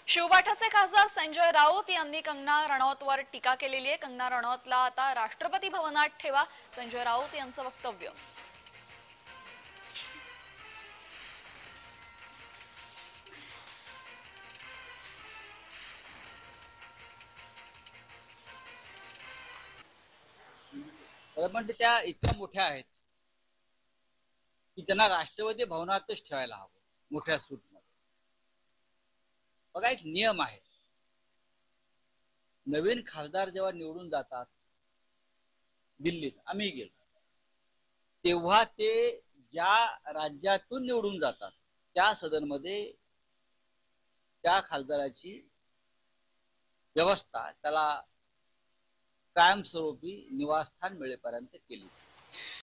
शिवबाठाचे खासदार संजय राऊत यांनी कंगना रणौतवर टीका केलेली आहे। कंगना रणौतला आता राष्ट्रपती भवनात ठेवा, संजय राऊत यांचं वक्तव्य। पण त्या इतक्या मोठ्या आहेत की त्यांना राष्ट्रपती भवनातच ठेवायला हवं, मोठ्या सूटमध्ये। बघा, एक नियम आहे, नवीन खासदार जेव्हा निवडून जातात दिल्लीत, आम्ही गेलो तेव्हा ते ज्या राज्यातून निवडून जातात त्या सदनमध्ये त्या खासदाराची व्यवस्था त्याला कायमस्वरूपी निवासस्थान मिळेपर्यंत केली।